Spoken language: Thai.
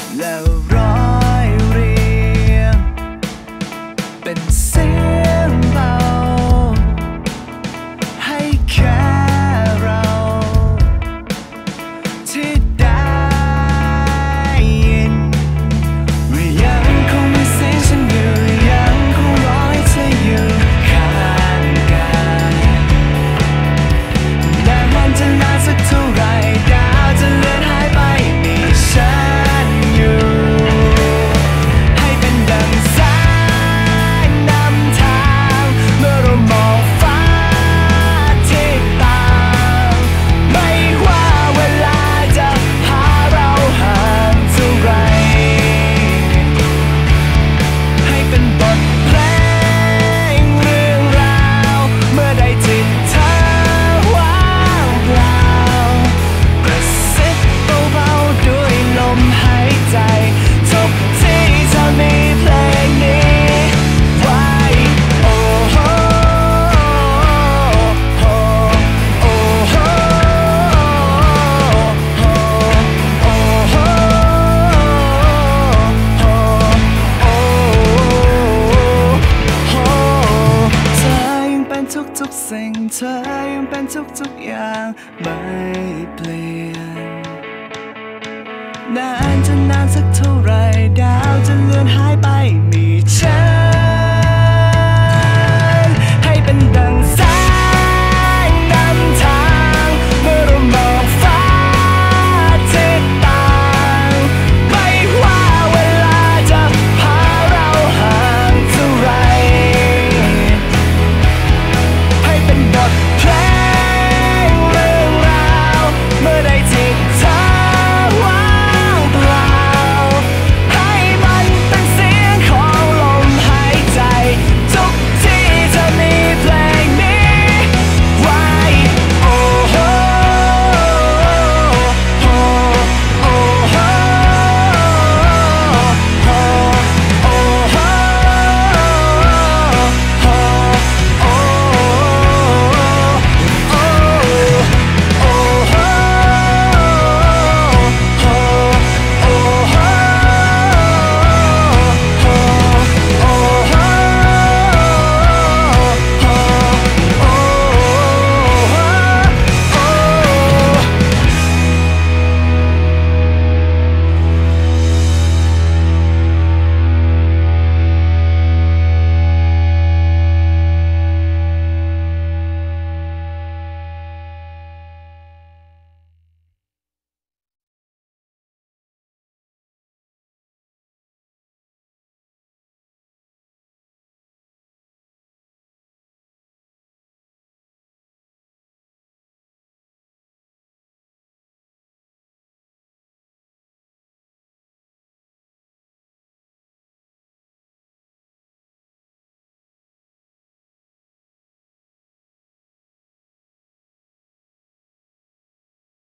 แล้วร้อยเรียงเป็นเสียงเบาให้แค่เราที่ได้ยินว่ายังคงมีเสียงฉันอยู่ยังคงรอให้เธออยู่ข้างกายและมันจะนานสักเท่าไรดาวจะเลือนหายไปมีฉันอยู่ให้เป็นดังแสงนำทางเมื่อเรามองฟ้าที่ต่างไม่ว่าเวลาจะพาเราห่างเท่าไรให้เป็นบทเพลงเรื่องราวเมื่อใดที่เธอว่างเปล่ากระซิบเบาๆด้วยลมหายใจทุกที่เธอมีเพลงนี้ไว้โอ้โหโอ้โหโอ้โหโอ้โหเธอยังเป็นทุกๆสิ่งเธอยังเป็นทุกๆอย่างไม่